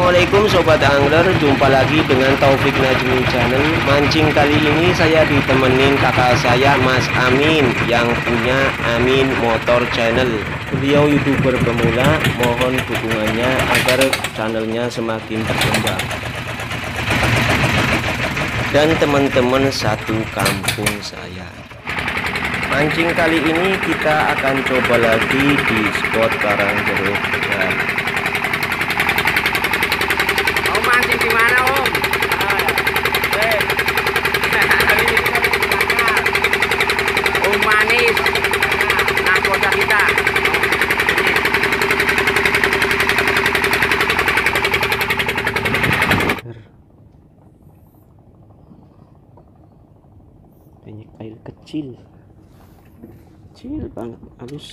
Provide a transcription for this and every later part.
Assalamualaikum Sobat Angler, jumpa lagi dengan Taufik Najmi Channel. Mancing kali ini saya ditemenin kakak saya Mas Amin yang punya Amin Motor Channel. Beliau YouTuber pemula, mohon dukungannya agar channelnya semakin berkembang. Dan teman-teman satu kampung saya. Mancing kali ini kita akan coba lagi di spot Karangjeruk. Di mana Om? Om Manis, nakoda kita. Banyak air kecil banget, halus.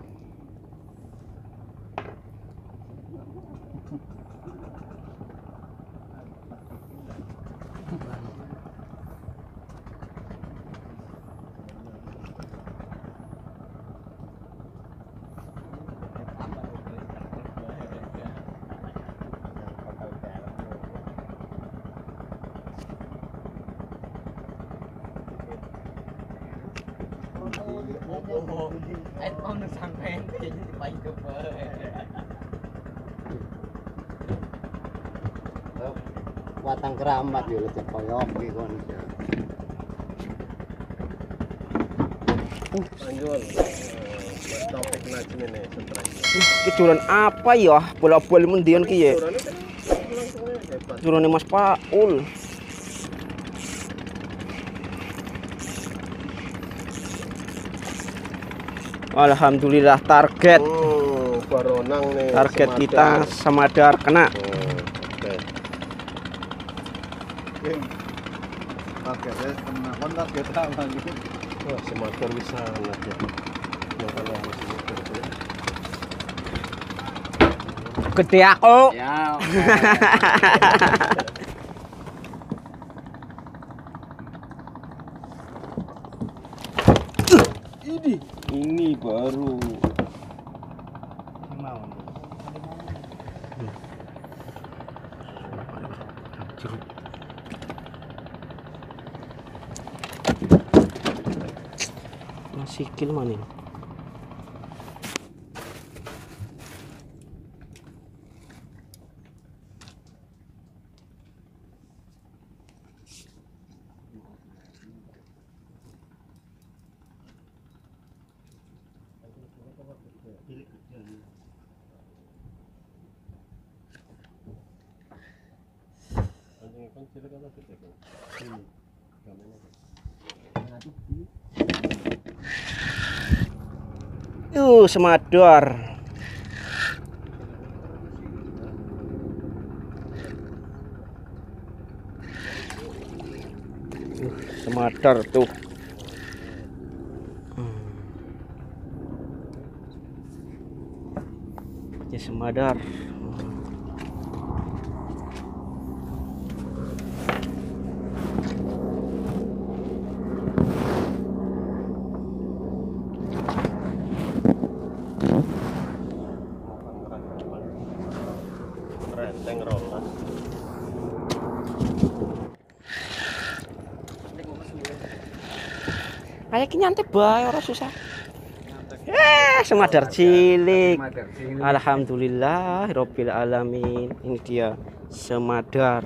Om sampai paling ke watang keramat yo lecet koyok iki kon. Lanjut. Topik Najmi nih Kejuran apa ya? Bola-bola mendian ki ya. Jurane Mas Paul. Alhamdulillah target. Baronang nih. Target kita Samadar kena. Targetnya kena kon target apa gitu. Wah, Samadar bisa aja. Gede aku. Ya. Ini baru Mau. Masih kill mana ini? Semadar. Semadar tuh. Ya semadar. renteng rolas. Kayak nyantai bae ora susah. Semadar cilik. Alhamdulillah Rabbil alamin. Ini dia semadar.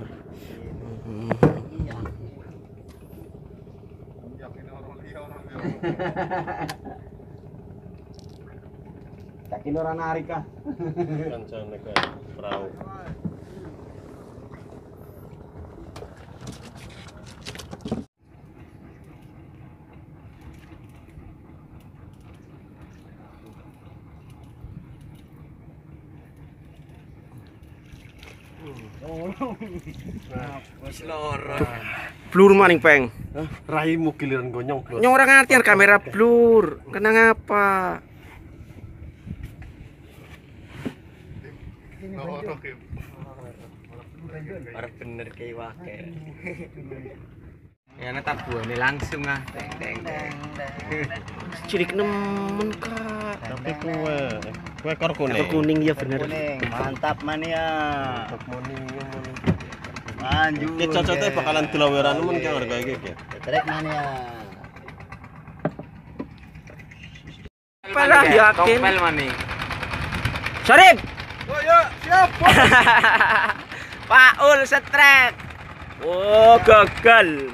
Yakin orang narik kah? Kancane ke perahu. Blur maning peng. Raimu giliran gonyong blur. Nyong ora ngerti kamera blur. Kena ngapa? Orang bener kayak wakil. Ya ntar buahnya langsung ah. Deng deng deng. Cilik nemen kak. Tapi kue ekor kuning. Ekor kuning ya bener. Mantap mania. Mantap kuning. Manjur. Ini cocoknya bakalan dilaweran men ki harga iki. Trek mania. Apalah yakin. Topel mani. Syarif. Oh ya, siap. Paul setrek. Oh gagal.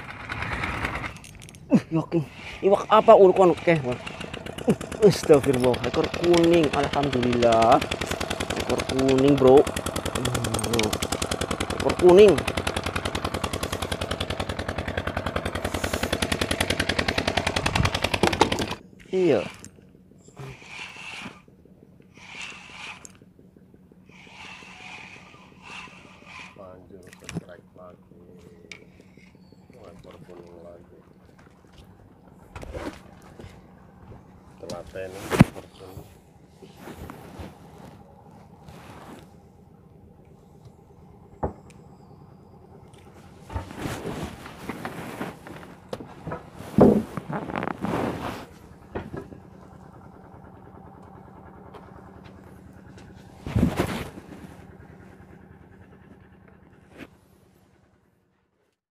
Yakin. Iwak apa ulkon keh. Astagfirullah. Ekor kuning. Alhamdulillah. Ekor kuning bro. Ekor kuning. Iya. Lanjut strike lagi. Ekor kuning lagi. Telaten ekor kuning.